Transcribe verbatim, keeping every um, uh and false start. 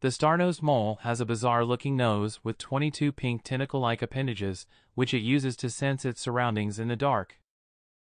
The star-nosed mole has a bizarre-looking nose with twenty-two pink tentacle-like appendages, which it uses to sense its surroundings in the dark.